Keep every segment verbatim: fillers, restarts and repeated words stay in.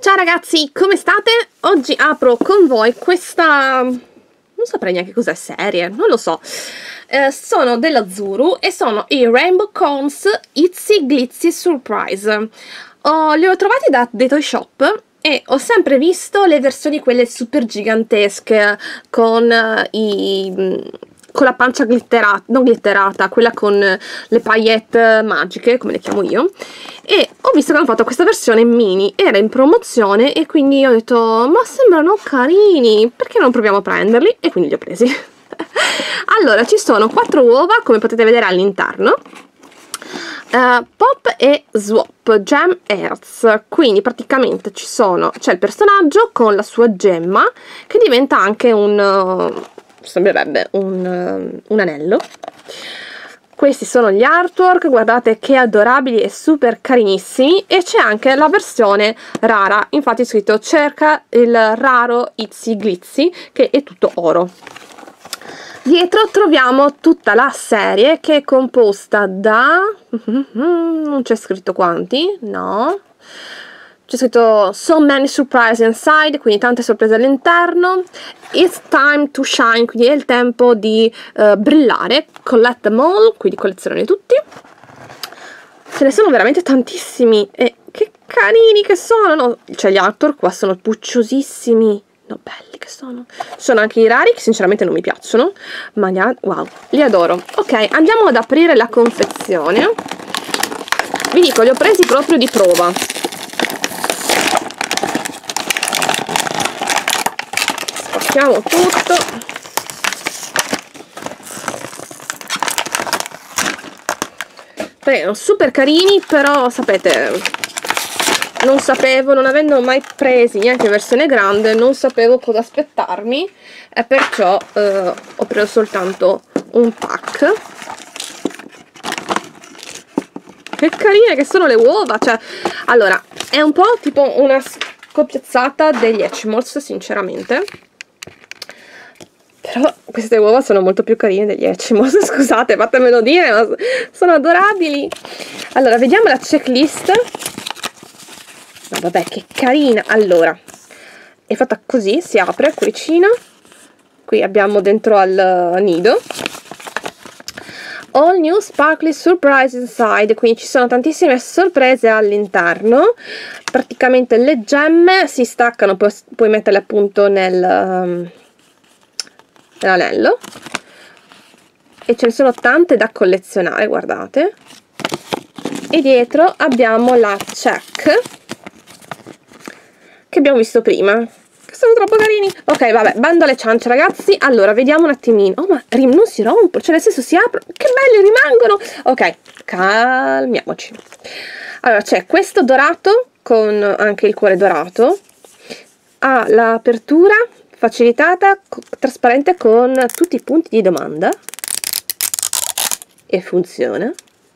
Ciao ragazzi, come state? Oggi apro con voi questa... non saprei neanche cos'è, serie, non lo so. Eh, sono della Zuru e sono i Rainbow Cones Itsy Glitzy Surprise. Oh, li ho trovati da dei toy shop e ho sempre visto le versioni quelle super gigantesche con uh, i... con la pancia glitterata, non glitterata, quella con le paillette magiche, come le chiamo io, e ho visto che hanno fatto questa versione mini, era in promozione e quindi ho detto, ma sembrano carini, perché non proviamo a prenderli? E quindi li ho presi. Allora, ci sono quattro uova, come potete vedere all'interno, uh, Pop e Swap, Gem Earth, quindi praticamente ci sono, c'è il personaggio con la sua gemma, che diventa anche un... Uh, sembrerebbe un, un anello. Questi sono gli artwork, guardate che adorabili e super carinissimi, e c'è anche la versione rara, infatti è scritto cerca il raro Itsy Glitzy, che è tutto oro. Dietro troviamo tutta la serie, che è composta da... non c'è scritto quanti, no, c'è scritto so many surprises inside, quindi tante sorprese all'interno. It's time to shine, quindi è il tempo di uh, brillare. Collect them all, quindi collezione tutti. Ce ne sono veramente tantissimi e che carini che sono, no? Cioè gli artwork qua sono pucciosissimi, no, belli che sono. Ci sono anche i rari che sinceramente non mi piacciono, ma li, wow, li adoro. Ok, andiamo ad aprire la confezione. Vi dico, li ho presi proprio di prova. Spacchiamo tutto. Sono super carini, però sapete, non sapevo, non avendo mai presi neanche versione grande, non sapevo cosa aspettarmi e perciò eh, ho preso soltanto un pack. Che carine che sono le uova, cioè, allora, è un po' tipo una scopiazzata degli Hatchimals, sinceramente. Però queste uova sono molto più carine degli Hatchimals, scusate, fatemelo dire, ma sono adorabili. Allora, vediamo la checklist. No, vabbè, che carina. Allora, è fatta così, si apre il cuoricino. Qui abbiamo dentro al nido. All new sparkly surprise inside, quindi ci sono tantissime sorprese all'interno. Praticamente le gemme si staccano, pu puoi metterle appunto nel... Um, l'anello, e ce ne sono tante da collezionare, guardate. E dietro abbiamo la check che abbiamo visto prima, che sono troppo carini. Ok, vabbè, bando alle ciance ragazzi. Allora, vediamo un attimino. Oh, ma non si rompe, cioè nel senso si apre, che belli rimangono. Ok, calmiamoci. Allora, c'è questo dorato con anche il cuore dorato, ha l'apertura facilitata, trasparente, con tutti i punti di domanda, e funziona.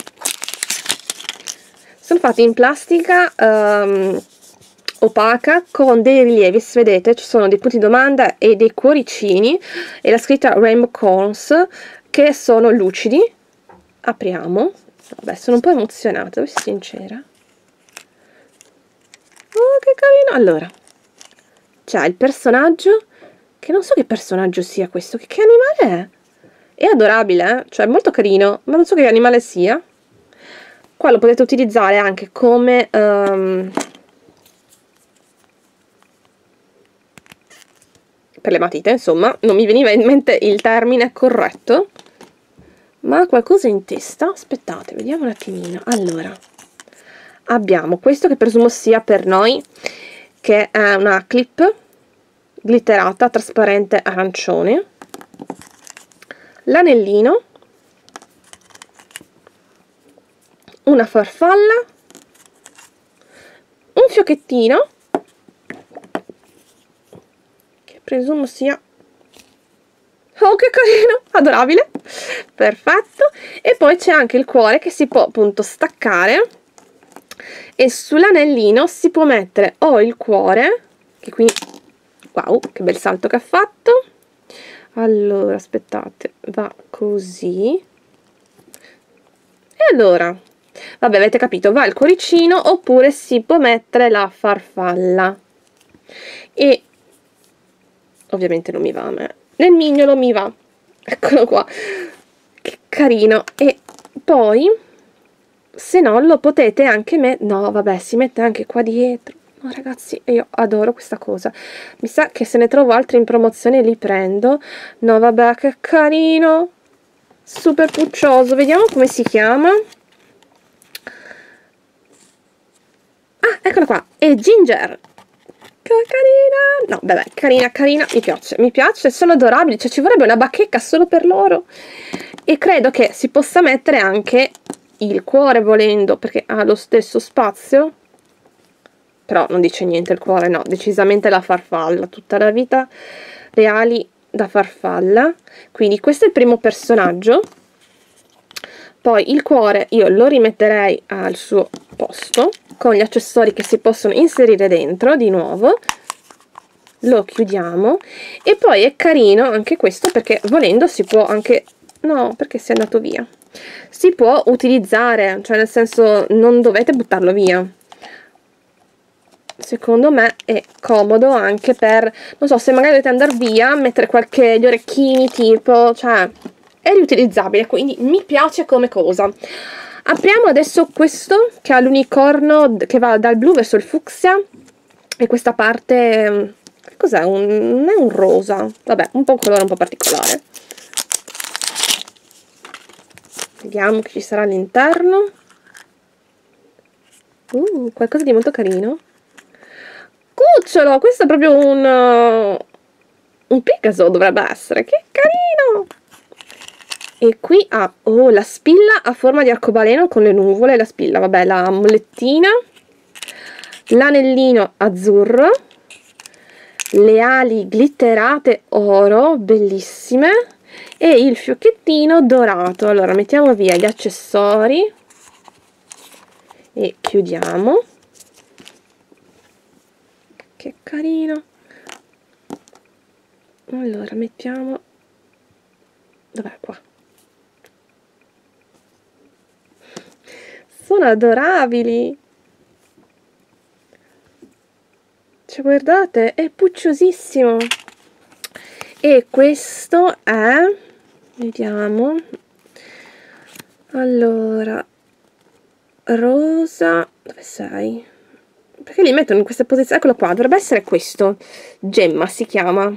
Sono fatti in plastica um, opaca con dei rilievi, se vedete ci sono dei punti di domanda e dei cuoricini e la scritta Rainbow Cones che sono lucidi. Apriamo. Vabbè, sono un po' emozionata, devo essere sincera. Oh, che carino. Allora, c'è il personaggio, che non so che personaggio sia questo, che, che animale è? È adorabile, eh? Cioè è molto carino, ma non so che animale sia. Qua lo potete utilizzare anche come um, per le matite, insomma, non mi veniva in mente il termine corretto, ma qualcosa in testa. Aspettate, vediamo un attimino. Allora, abbiamo questo che presumo sia per noi, che è una clip glitterata, trasparente, arancione, l'anellino, una farfalla, un fiocchettino, che presumo sia... oh, che carino, adorabile, perfetto. E poi c'è anche il cuore che si può appunto staccare, e sull'anellino si può mettere o il cuore, che qui... wow, che bel salto che ha fatto. Allora, aspettate, va così. E allora, vabbè, avete capito, va il cuoricino oppure si può mettere la farfalla. E ovviamente non mi va a me, nel mignolo mi va, eccolo qua, che carino. E poi se no lo potete anche mettere, no vabbè, si mette anche qua dietro. No ragazzi, io adoro questa cosa, mi sa che se ne trovo altri in promozione li prendo. No vabbè, che carino, super puccioso. Vediamo come si chiama. Ah, eccola qua, è Ginger. Che carina. No vabbè, carina carina, mi piace, mi piace, sono adorabili, cioè ci vorrebbe una bacheca solo per loro. E credo che si possa mettere anche il cuore volendo, perché ha lo stesso spazio. Però non dice niente il cuore, no, decisamente la farfalla, tutta la vita le ali da farfalla. Quindi questo è il primo personaggio. Poi il cuore io lo rimetterei al suo posto, con gli accessori che si possono inserire dentro, di nuovo. Lo chiudiamo. E poi è carino anche questo, perché volendo si può anche... No, perché si è andato via? Si può utilizzare, cioè nel senso non dovete buttarlo via. Secondo me è comodo anche per, non so, se magari dovete andare via, mettere qualche, gli orecchini tipo, cioè è riutilizzabile, quindi mi piace come cosa. Apriamo adesso questo che ha l'unicorno che va dal blu verso il fucsia e questa parte, cos'è? Un, non è un rosa, vabbè, un po' un colore un po' particolare. Vediamo che ci sarà all'interno. Uh, qualcosa di molto carino. Cucciolo, questo è proprio un uh, un Picasso dovrebbe essere, che carino. E qui ha, oh, la spilla a forma di arcobaleno con le nuvole, la spilla, vabbè, la mollettina, l'anellino azzurro, le ali glitterate oro, bellissime, e il fiocchettino dorato. Allora mettiamo via gli accessori e chiudiamo. Che carino. Allora mettiamo, dov'è qua? Sono adorabili, cioè guardate, è pucciosissimo. E questo è, vediamo, allora, rosa, dove sei? Perché li mettono in questa posizione? Eccolo qua, dovrebbe essere questo. Gemma si chiama.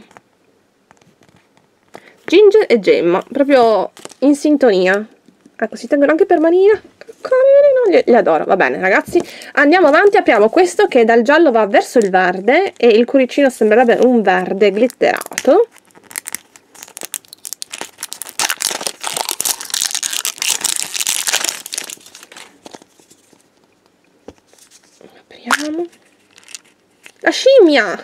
Ginger e Gemma, proprio in sintonia. Ecco, si tengono anche per manina. Carino, li, li adoro. Va bene, ragazzi, andiamo avanti. Apriamo questo che dal giallo va verso il verde e il cuoricino sembrerebbe un verde glitterato. Apriamo. La scimmia!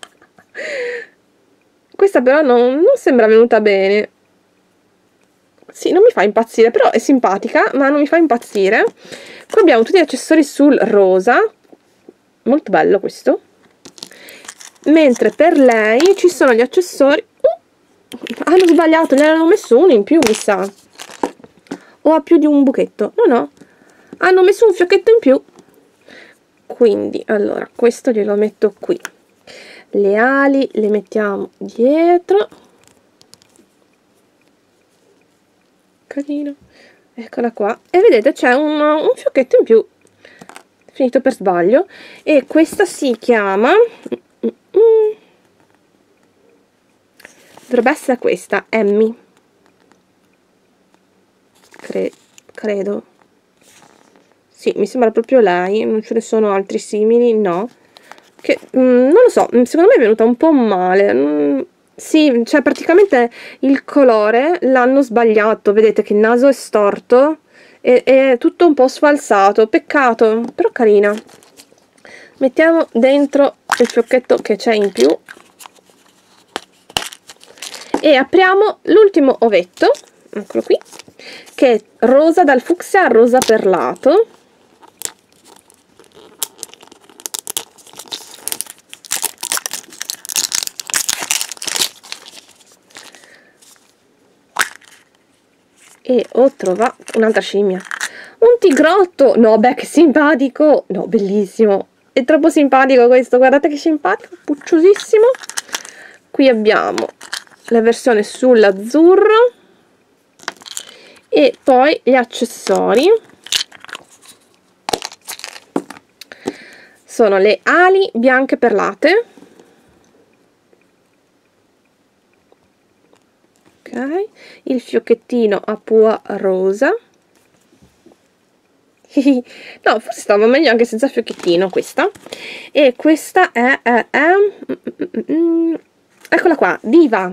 Questa però non, non sembra venuta bene. Sì, non mi fa impazzire, però è simpatica, ma non mi fa impazzire. Qui abbiamo tutti gli accessori sul rosa. Molto bello questo. Mentre per lei ci sono gli accessori... Uh, hanno sbagliato, ne hanno messo uno in più, mi sa. O ha più di un buchetto. No, no. Hanno messo un fiocchetto in più. Quindi, allora, questo glielo metto qui. Le ali le mettiamo dietro. Carino. Eccola qua. E vedete c'è un, un fiocchetto in più. Finito per sbaglio. E questa si chiama... Dovrebbe essere questa, Emmy. Cre credo. Sì, mi sembra proprio lei. Non ce ne sono altri simili, no. Che, mm, non lo so, secondo me è venuta un po' male. Mm, sì, cioè praticamente il colore l'hanno sbagliato. Vedete che il naso è storto e è tutto un po' sfalsato. Peccato, però carina. Mettiamo dentro il fiocchetto che c'è in più e apriamo l'ultimo ovetto, eccolo qui, che è rosa dal fucsia a rosa perlato. E ho trovato un'altra scimmia, un Antigrotto, no beh che simpatico, no bellissimo, è troppo simpatico questo, guardate che simpatico, pucciosissimo. Qui abbiamo la versione sull'azzurro e poi gli accessori sono le ali bianche perlate, ok, il fiocchettino a pua rosa. No, forse stava meglio anche senza fiocchettino questa. E questa è, è, è mm, mm, eccola qua, Diva.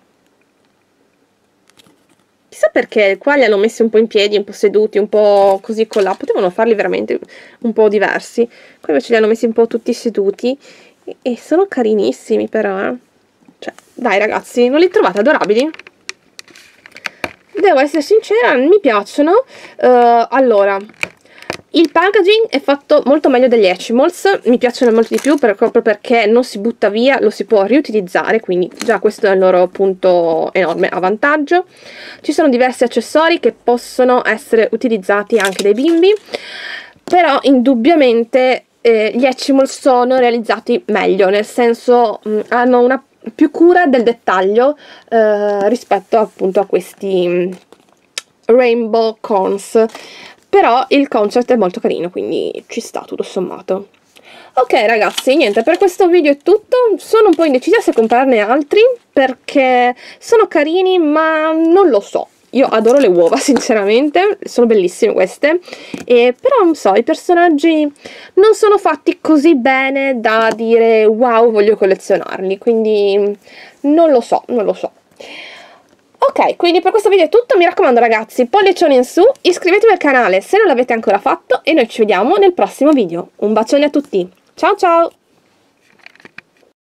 Chissà perché qua li hanno messi un po' in piedi, un po' seduti, un po' così con là. Potevano farli veramente un po' diversi. Qua invece li hanno messi un po' tutti seduti e, e sono carinissimi però, eh. Cioè, dai ragazzi, non li trovate adorabili? Devo essere sincera, mi piacciono. Uh, allora, il packaging è fatto molto meglio degli Hatchimals, mi piacciono molto di più per, proprio perché non si butta via, lo si può riutilizzare, quindi già questo è il loro punto enorme a vantaggio. Ci sono diversi accessori che possono essere utilizzati anche dai bimbi, però indubbiamente eh, gli Hatchimals sono realizzati meglio, nel senso mh, hanno una più cura del dettaglio eh, rispetto appunto a questi mh, Rainbow Cones. Però il concept è molto carino, quindi ci sta tutto sommato. Ok ragazzi, niente, per questo video è tutto. Sono un po' indecisa se comprarne altri, perché sono carini, ma non lo so. Io adoro le uova, sinceramente, sono bellissime queste. E, però, non so, i personaggi non sono fatti così bene da dire wow, voglio collezionarli. Quindi non lo so, non lo so. Ok, quindi per questo video è tutto, mi raccomando ragazzi, pollicione in su, iscrivetevi al canale se non l'avete ancora fatto e noi ci vediamo nel prossimo video. Un bacione a tutti, ciao ciao!